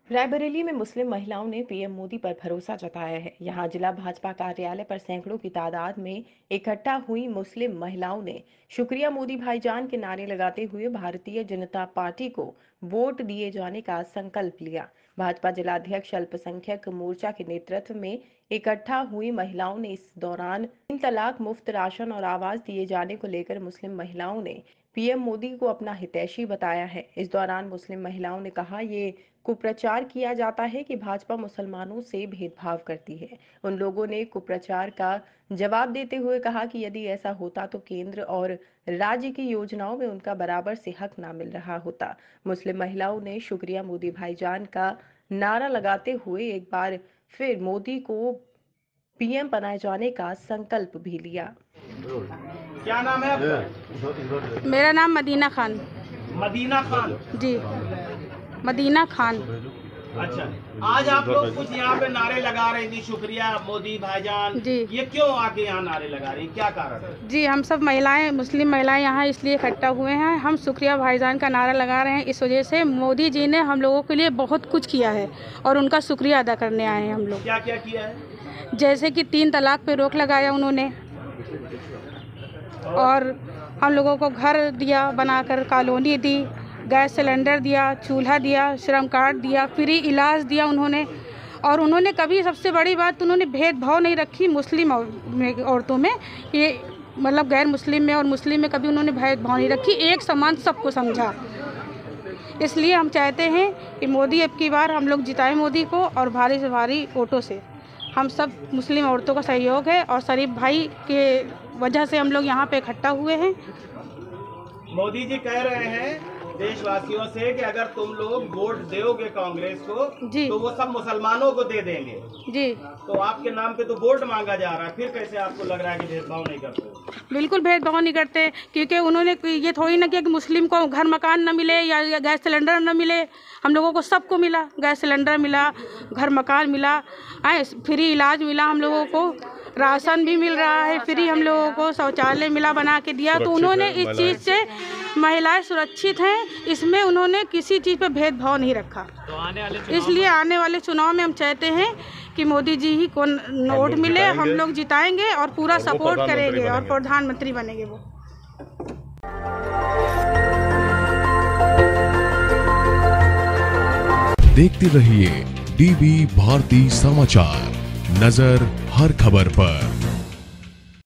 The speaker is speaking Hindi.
रायबरेली में मुस्लिम महिलाओं ने पीएम मोदी पर भरोसा जताया है। यहां जिला भाजपा कार्यालय पर सैकड़ों की तादाद में इकट्ठा हुई मुस्लिम महिलाओं ने शुक्रिया मोदी भाईजान के नारे लगाते हुए भारतीय जनता पार्टी को वोट दिए जाने का संकल्प लिया। भाजपा जिलाध्यक्ष अल्पसंख्यक मोर्चा के नेतृत्व में इकट्ठा हुई महिलाओं ने इस दौरान 3 तलाक मुफ्त राशन और आवास दिए जाने को लेकर मुस्लिम महिलाओं ने पीएम मोदी को अपना हितैषी बताया है। इस दौरान मुस्लिम महिलाओं ने कहा, ये कुप्रचार किया जाता है कि भाजपा मुसलमानों से भेदभाव करती है। उन लोगों ने कुप्रचार का जवाब देते हुए कहा कि यदि ऐसा होता तो केंद्र और राज्य की योजनाओं में उनका बराबर से हक ना मिल रहा होता। मुस्लिम महिलाओं ने शुक्रिया मोदी भाईजान का नारा लगाते हुए एक बार फिर मोदी को पीएम बनाए जाने का संकल्प भी लिया। क्या नाम है आपका? मेरा नाम मदीना खान। मदीना खान जी, मदीना खान। अच्छा, आज आप लोग कुछ यहाँ पे नारे लगा रही थी, शुक्रिया मोदी भाईजान जी। ये क्यों आके यहाँ नारे लगा रही, क्या कारण है? जी, हम सब महिलाएं, मुस्लिम महिलाएं यहाँ इसलिए इकट्ठा हुए हैं। हम शुक्रिया भाईजान का नारा लगा रहे हैं इस वजह से मोदी जी ने हम लोगों के लिए बहुत कुछ किया है और उनका शुक्रिया अदा करने आए हैं हम लोग। क्या क्या किया है? जैसे कि 3 तलाक पे रोक लगाया उन्होंने, और हम लोगों को घर दिया बनाकर, कॉलोनी दी, गैस सिलेंडर दिया, चूल्हा दिया, श्रम कार्ड दिया, फ्री इलाज दिया उन्होंने। और उन्होंने कभी, सबसे बड़ी बात, उन्होंने भेदभाव नहीं रखी मुस्लिम औरतों में, ये मतलब गैर मुस्लिम में और मुस्लिम में कभी उन्होंने भेदभाव नहीं रखी, एक समान सबको समझा। इसलिए हम चाहते हैं कि मोदी, अब की बार हम लोग जिताएं मोदी को, और भारी से भारी वोटों से। हम सब मुस्लिम औरतों का सहयोग है और शरीफ भाई के वजह से हम लोग यहाँ पे इकट्ठा हुए हैं। मोदी जी कह रहे हैं देशवासियों से कि अगर तुम लोग वोट दोगे कांग्रेस को जी, तो वो सब मुसलमानों को दे देंगे। जी, तो आपके नाम पे तो वोट मांगा जा रहा है, फिर कैसे आपको लग रहा है कि भेदभाव नहीं करते? बिल्कुल भेदभाव नहीं करते, क्योंकि उन्होंने ये थोड़ी ना किया कि मुस्लिम को घर मकान न मिले या गैस सिलेंडर न मिले। हम लोगों को सबको मिला, गैस सिलेंडर मिला, घर मकान मिला, फ्री इलाज मिला, हम लोगों को राशन भी मिल रहा है फ्री, हम लोगों को शौचालय मिला, बना के दिया। तो उन्होंने इस चीज़ से महिलाएं सुरक्षित हैं, इसमें उन्होंने किसी चीज़ पे भेदभाव नहीं रखा। तो इसलिए आने वाले चुनाव में हम चाहते हैं कि मोदी जी ही को वोट मिले, हम लोग जिताएंगे और पूरा सपोर्ट करेंगे और प्रधानमंत्री बनेंगे वो। देखते रहिए डीबी भारती समाचार, नजर हर खबर पर।